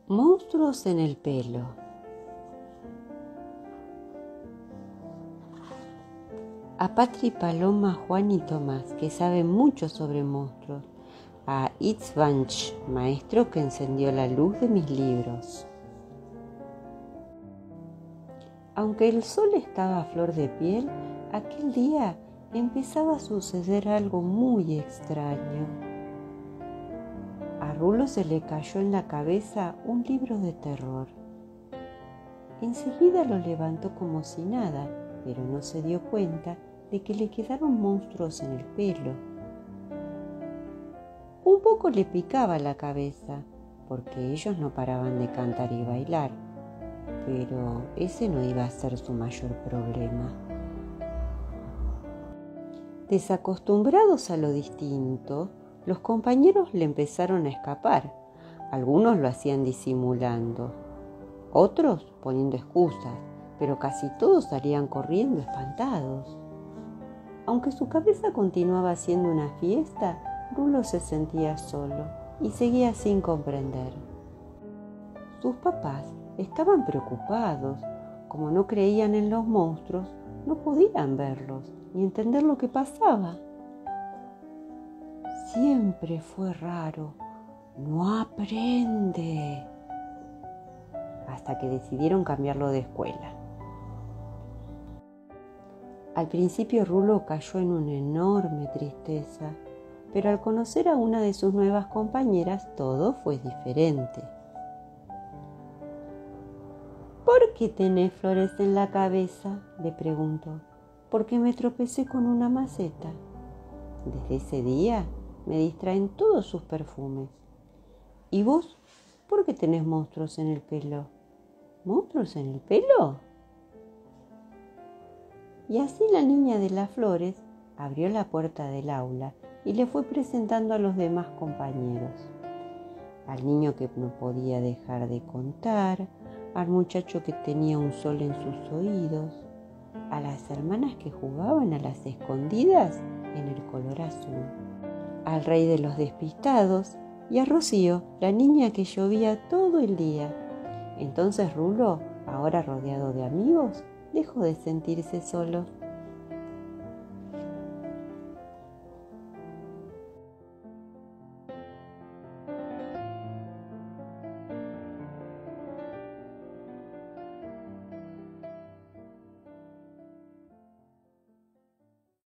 Monstruos en el pelo. A Patri, Paloma, Juan y Tomás, que saben mucho sobre monstruos. A Itzvanch, maestro que encendió la luz de mis libros. Aunque el sol estaba a flor de piel, aquel día empezaba a suceder algo muy extraño. A Rulo se le cayó en la cabeza un libro de terror. Enseguida lo levantó como si nada, pero no se dio cuenta de que le quedaron monstruos en el pelo. Un poco le picaba la cabeza, porque ellos no paraban de cantar y bailar, pero ese no iba a ser su mayor problema. Desacostumbrados a lo distinto, los compañeros le empezaron a escapar. Algunos lo hacían disimulando, otros poniendo excusas, pero casi todos salían corriendo espantados. Aunque su cabeza continuaba siendo una fiesta, Rulo se sentía solo y seguía sin comprender. Sus papás estaban preocupados. Como no creían en los monstruos, no podían verlos ni entender lo que pasaba. Siempre fue raro, no aprende, hasta que decidieron cambiarlo de escuela. Al principio Rulo cayó en una enorme tristeza, pero al conocer a una de sus nuevas compañeras todo fue diferente. ¿Por qué tenés flores en la cabeza?, le preguntó. Porque me tropecé con una maceta. Desde ese día me distraen todos sus perfumes. ¿Y vos? ¿Por qué tenés monstruos en el pelo? ¿Monstruos en el pelo? Y así la niña de las flores abrió la puerta del aula y le fue presentando a los demás compañeros. Al niño que no podía dejar de contar, al muchacho que tenía un sol en sus oídos, a las hermanas que jugaban a las escondidas en el color azul, al rey de los despistados y a Rocío, la niña que llovía todo el día. Entonces Rulo, ahora rodeado de amigos, dejó de sentirse solo.